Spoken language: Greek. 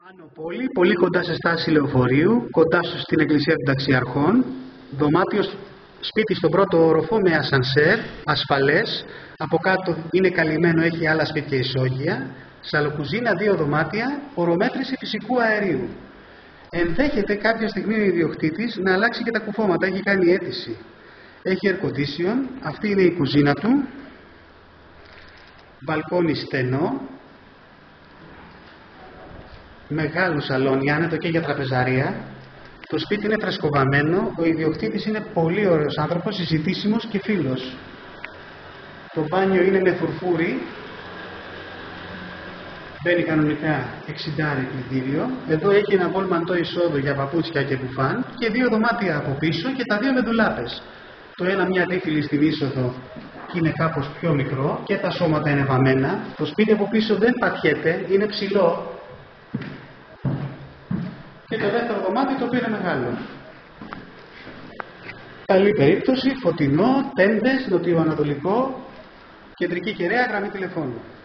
Άνω πόλη, πολύ κοντά σε στάση λεωφορείου, κοντά στην εκκλησία των ταξιαρχών, δωμάτιο σπίτι στον πρώτο όροφο με ασανσέρ, ασφαλές, από κάτω είναι καλυμμένο, έχει άλλα σπίτια ισόγεια, σαλοκουζίνα, 2 δωμάτια, ορομέτρηση φυσικού αερίου. Ενδέχεται κάποια στιγμή ο ιδιοκτήτης να αλλάξει και τα κουφώματα, έχει κάνει αίτηση. Έχει air condition, αυτή είναι η κουζίνα του, μπαλκόνι στενό, μεγάλο σαλόνι, άνετο και για τραπεζαρία. Το σπίτι είναι φρεσκοβαμμένο, ο ιδιοκτήτης είναι πολύ ωραίος άνθρωπος, συζητήσιμος και φίλος. Το μπάνιο είναι με φουρφούρι, μπαίνει κανονικά 60 κλητήριο. Εδώ έχει ένα βολμαντό εισόδου για παπούτσια και μπουφάν και 2 δωμάτια από πίσω και τα 2 με ντουλάπες. Το ένα μια αντίφυλλη στην είσοδο και είναι κάπως πιο μικρό και τα σώματα είναι βαμμένα. Το σπίτι από πίσω δεν πατιέται, είναι ψηλό. Και το δεύτερο δωμάτιο το οποίο είναι μεγάλο. Καλή περίπτωση, φωτεινό, τέντες, νοτιοανατολικό, κεντρική κεραία, γραμμή τηλεφώνου.